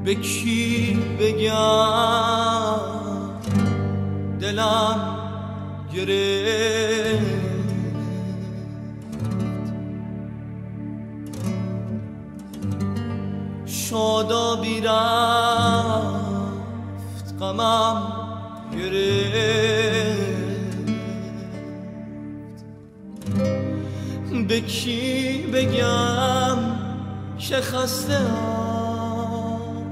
به کی بگم دلم گرفت، شادابی رفت غمم گرفت. به کی بگم که خسته ام،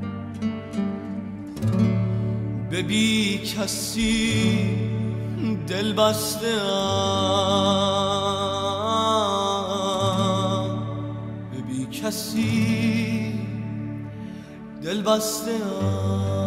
به بی کسی دل بسته ام، به بی کسی دل بسته ام.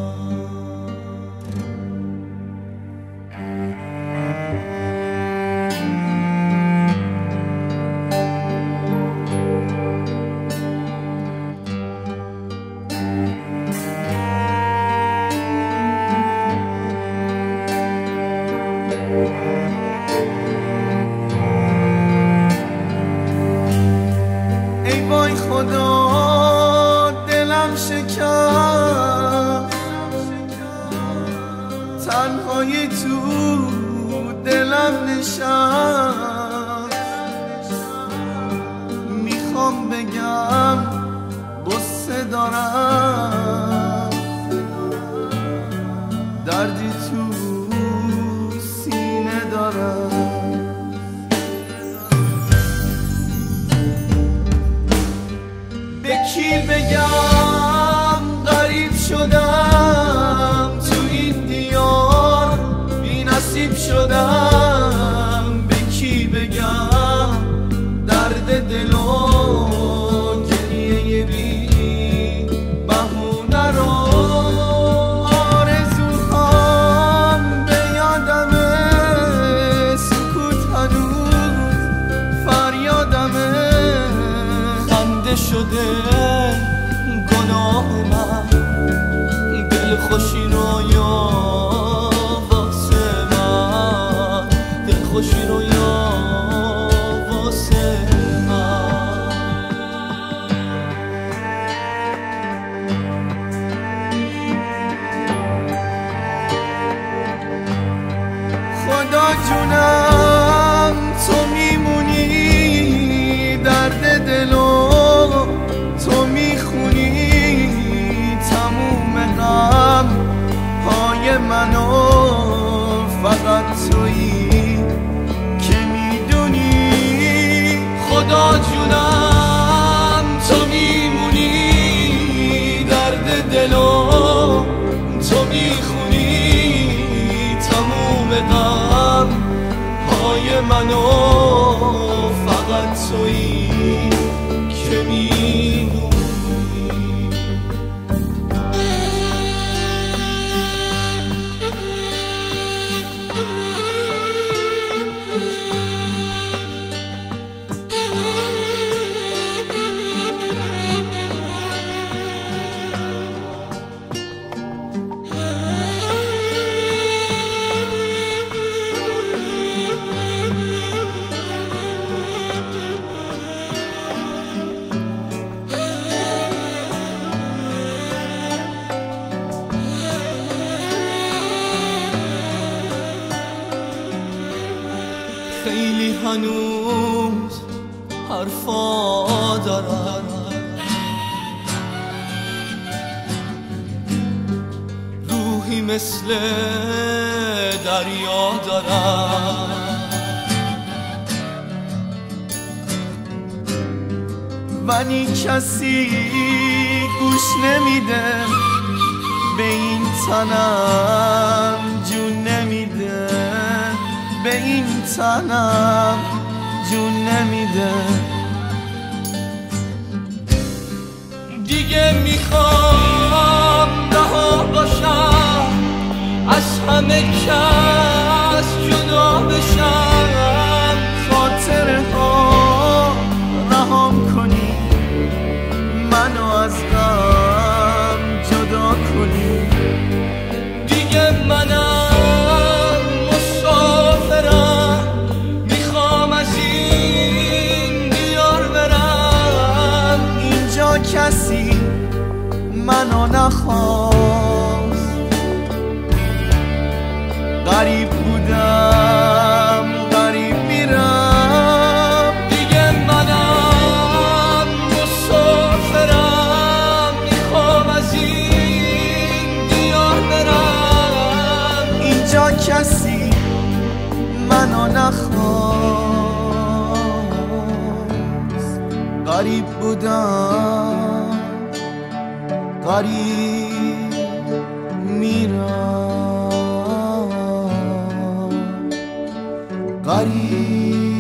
ای وای خدا دلم شکست، تنهایی تو دلم نشست. میخوام بگم غصه دارم، دردی تو سینه دارم. به کی بگم غریب شدم، تو این دیار بی نصیب شدم. به کی بگم درد دل و گریه بی بهونه رو. آرزوهام به یادمه، سکوت هنوز فریادمه. خنده شده گناه من، دل خوشی رو یا واسه من، دل خوشی رو یا واسه من. خدا جونم تو میمونی، درد دلو تو میخونی. تموم غم های منو فقط تویی که میدونی. خدا جونم تو میمونی، درد دلو تو میخونی. تموم غم های منو فقط تویی که میدونی. خیلی هنوز حرفا دارم، روحی مثل دریا دارم. ولی کسی گوش نمیده، به این تنم جون نمیده. به این تنم جون نمیده. دیگه میخوام رها باشم، از همه کس جدا بشم. خاطره ها رهام کنی، منو از غم جدا کنی. دیگه منم مسافرم، میخوام از این دیار برم. اینجا کسی منو نخواست. غریب بودم غریب میرم، دیگه منم مسافرم، میخوام از این دیار برم. اینجا کسی منو نخواست. غریب بودم غریب میرم، غریب